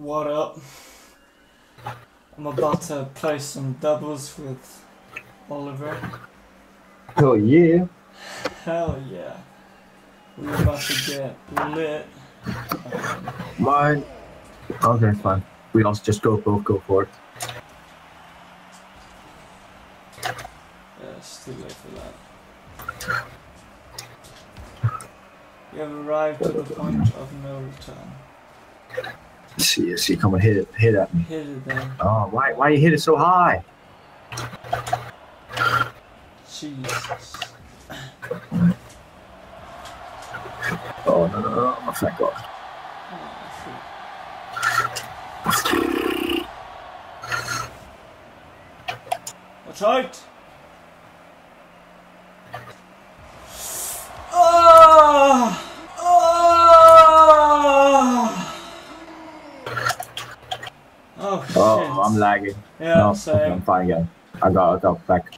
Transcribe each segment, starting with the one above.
What up? I'm about to play some doubles with Oliver. Oh yeah. Hell yeah. We're about to get lit. Mine. Okay, fine. We also just both go for it. Yeah, it's too late for that. You have arrived to the point of no return. See, come and hit at me. Hit it then. Oh, why you hit it so high? Jesus. Oh no, oh, thank God. Watch out! Oh! Oh shit. Oh, I'm lagging. Yeah, no, same. okay, I'm fine again. I got back.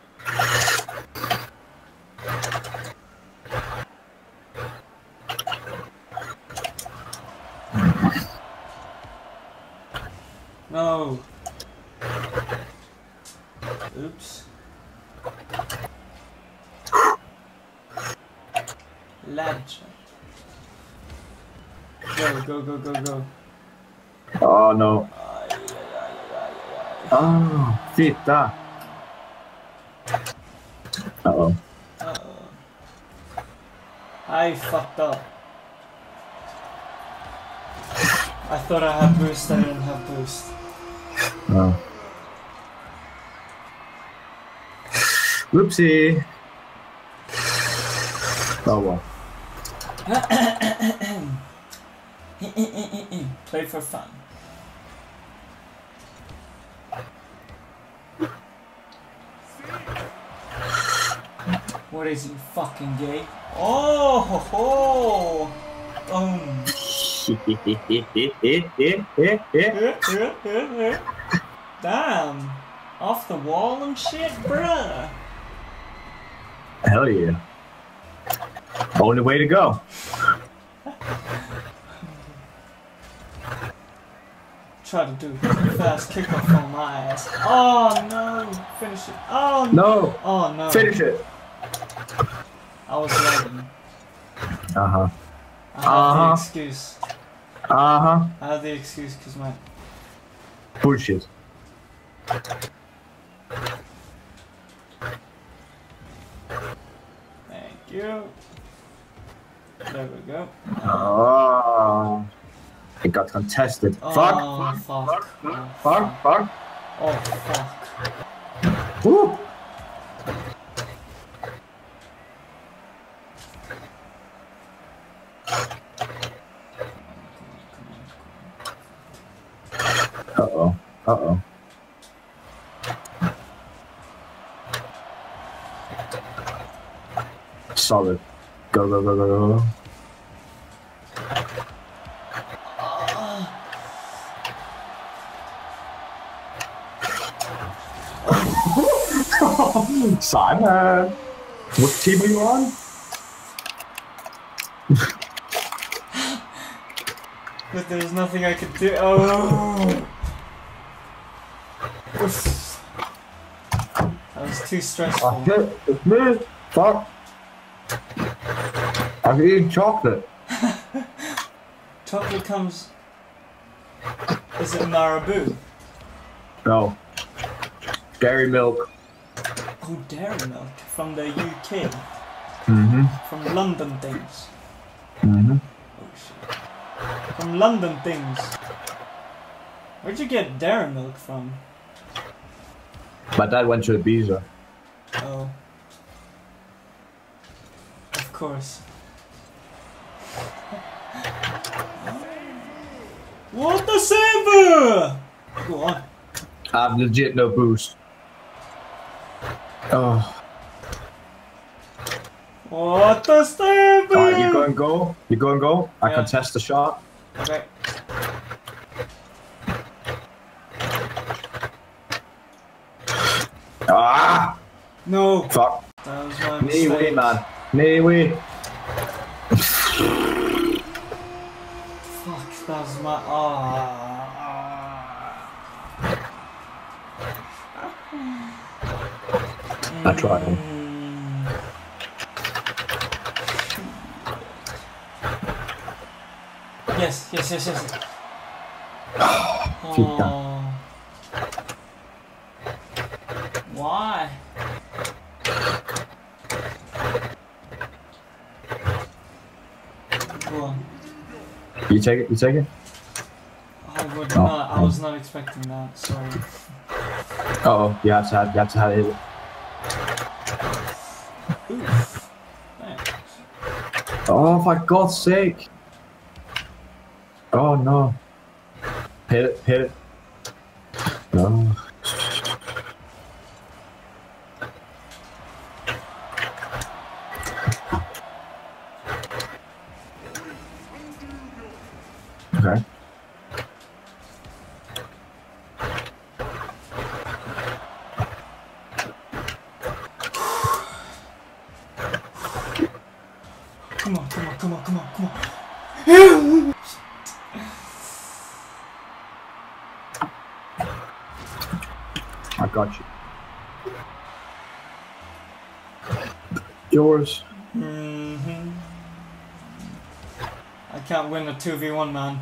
No. Oops. Ledge. Go. Oh no. Oh, fitta. Uh-oh. I fucked up. I thought I had boost, I didn't have boost. Oh. Whoopsie. Oh well. Play for fun. What is he, fucking gay? Oh ho ho! Damn! Off the wall and shit, bruh! Hell yeah. Only way to go. Try to do a fast kickoff on my ass. Oh no! Finish it. Oh no! Oh no! Finish it! I was lagging. Uh-huh. I have the excuse. Uh-huh. I have the excuse because my... Bullshit. Thank you. There we go. Oh. It got contested. Oh, Fuck. Oh, fuck. Woo. Uh-oh. Solid. Go. Simon! What team are you on? But there's nothing I could do. Oh! Oof. That was too stressful. It's me! Fuck! I've eaten chocolate. Chocolate comes... Is it Marabou? No. Dairy milk. Oh, dairy milk from the UK. Mm-hmm. From London things. Mm-hmm. Oh shit. From London things. Where'd you get dairy milk from? My dad went to Ibiza. Oh. Of course. What the saver? Go on. I have legit no boost. Oh. What the saver? Alright, you go and go. I Yeah. contest the shot. Okay. Ah! No. Fuck. That was my Nee, mistake. way, man. Nee, way. Fuck, that was my... Ah. I tried. Yes. Keep down. Oh. Why? Go on. You take it. I would Oh, not. I was not expecting that. Sorry. Oh, you have to have it. Oof. Thanks. Oh, for God's sake! Oh no! Hit it! No. Okay. Come on. I got you. Yours. I can't win a 2v1, man.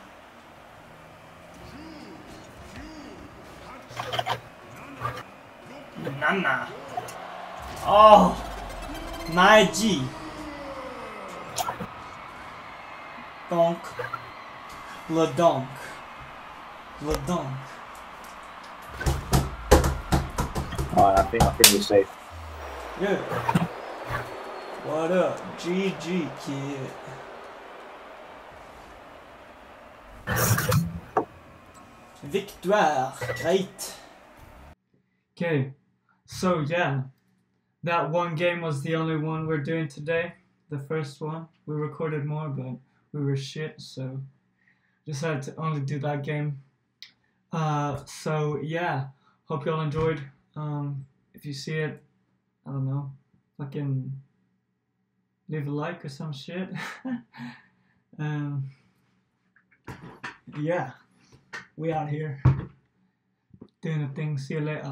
Nana. Oh, my G. Donk. Le donk. Alright, I think we're safe. Yeah. What up? GG, kid. Victoire. Great. Okay. So, yeah. That one game was the only one we're doing today. The first one. We recorded more, but we were shit, so decided to only do that game. So, yeah. Hope y'all enjoyed. If you see it, I don't know, fucking leave a like or some shit. Yeah, we out here doing a thing. See you later.